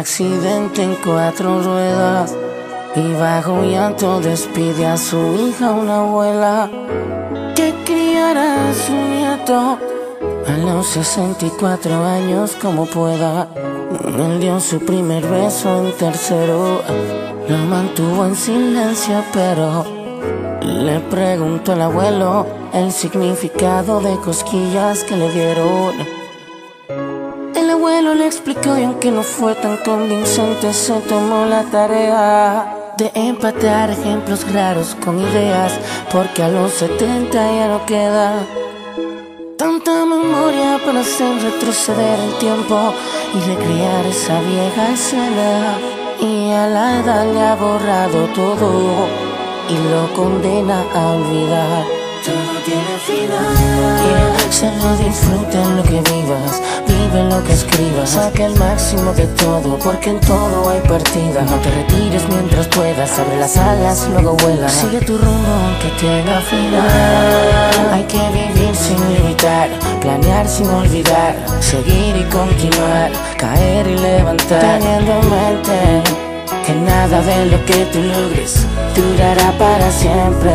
accidente en 4 ruedas y bajo llanto despide a su hija, una abuela que criará a su nieto a los 64 años como pueda. Él dio su primer beso en tercero, lo mantuvo en silencio, pero le preguntó al abuelo el significado de cosquillas que le dieron. El abuelo le explicó y aunque no fue tan convincente, se tomó la tarea de empatar ejemplos raros con ideas, porque a los 70 ya no queda tanta memoria para hacer retroceder el tiempo y recrear esa vieja escena. Y a la edad le ha borrado todo y lo condena a olvidar. Todo tiene final. Solo disfruta en lo que vivas, vive lo que escribas, saca el máximo de todo, porque en todo hay partida. No te retires mientras puedas, abre las alas, luego vuela. Sigue tu rumbo aunque tenga final. Hay que vivir sin limitar, planear sin olvidar, seguir y continuar, caer y levantar, teniendo en mente que nada de lo que tú logres durará para siempre.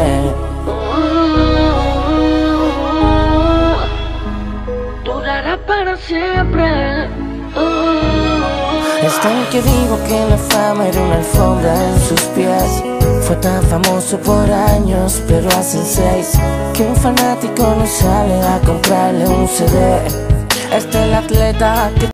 Durará para siempre. Está el que dijo que la fama era una alfombra en sus pies. Fue tan famoso por años, pero hacen 6 que un fanático no sale a comprarle un CD. Este es el atleta que